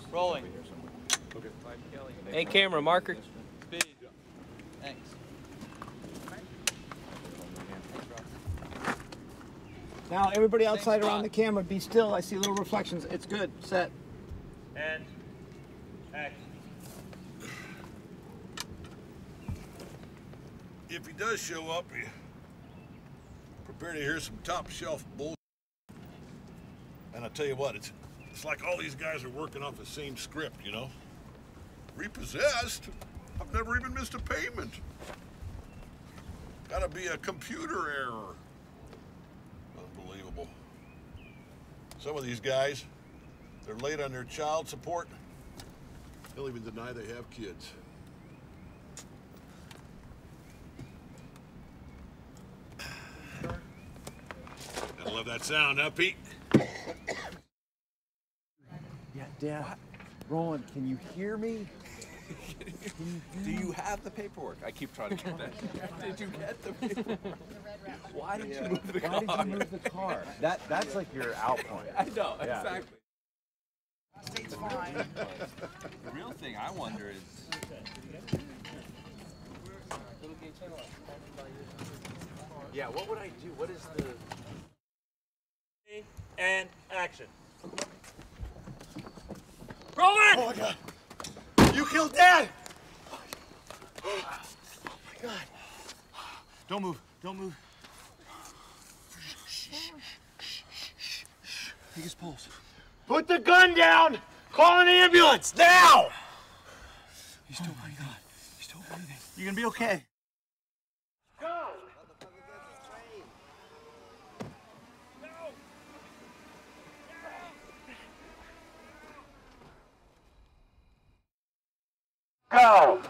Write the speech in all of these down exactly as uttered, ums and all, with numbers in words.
Rolling. Okay. Hey, camera, marker. Speed. Thanks. Now, everybody outside around the camera, be still. I see little reflections. It's good. Set. And action. If he does show up, you prepare to hear some top shelf bull. And I tell you what, it's it's like all these guys are working off the same script, you know? Repossessed? I've never even missed a payment. Gotta be a computer error. Unbelievable. Some of these guys, they're late on their child support. They'll even deny they have kids. I love that sound, huh, Pete? Yeah, Dad. What? Roland, can you hear me? Do you have the paperwork? I keep trying to get that. Did you get the paperwork? Why did Yeah. you move the Why car? did you move the car? That that's like your out point. I know, Yeah. exactly. The real thing I wonder is... Yeah, what would I do? What is the... And action. Roll it! Oh my God! You killed Dad! Oh my God! Don't move! Don't move! Take his pulse. Put the gun down! Call an ambulance now! He's still breathing. He's still breathing. You're gonna be okay. Go!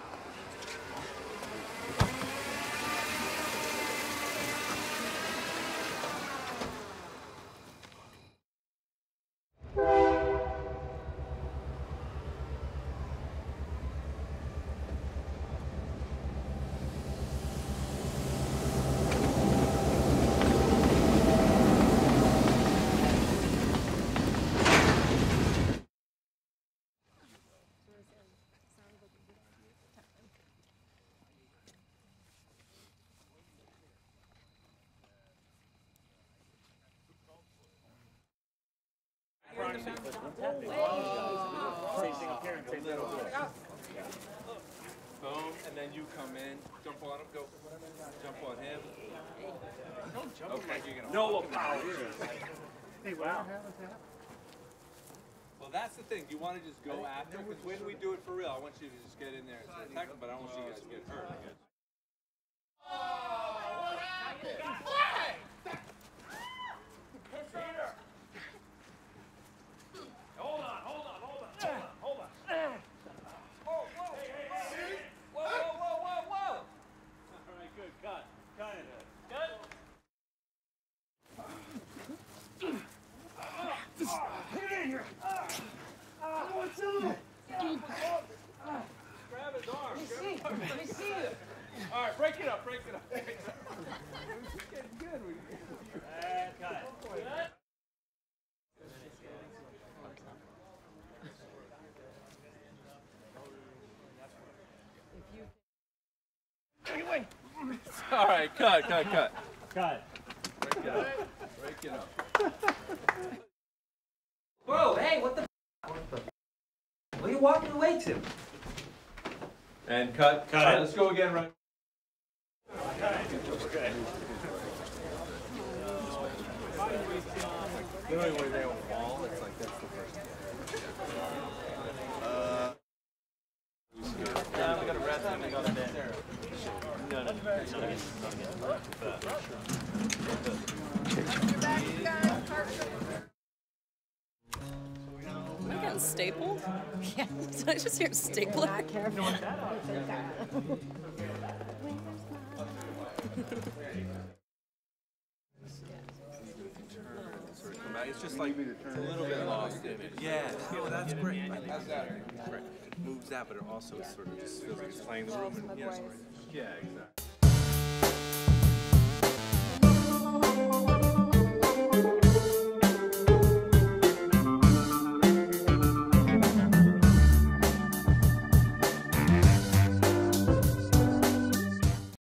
Boom, and then you come in, jump on him, go. Jump on him. Don't jump okay. You're gonna no power. Hey, wow. Well, that's the thing. You want to just go after? Because when we do it for real, I want you to just get in there and attack them, but I don't want you guys to get hurt. Hold on, hold on, hold on, hold on, hold on. Whoa, whoa, hey, hey, hey. Whoa, whoa, whoa, whoa, whoa. All right, good, cut. Cut it. Good. Get in here. What's up? Grab his arm. Let me see. Let me see it. All right, break it up, break it up. Break it up. It's getting good. And cut. Good. All right, cut, cut, cut. Cut. Break it up. Break it up. Whoa, hey, what the f***? What are you walking away to? And cut. Cut. All right, let's go again, right? Okay. Literally, where they on the wall, it's like that's the first thing. Uh, Yeah, we got to rest him and go there. No, no, no. Am I getting stapled? Yeah. Did I just hear stapling? Not careful. It's just like it's a little bit lost in it. Yeah, oh, that's great. How's that? Right. It moves that, but it also sort of just feels like it's playing the room. And, yeah, yeah, exactly.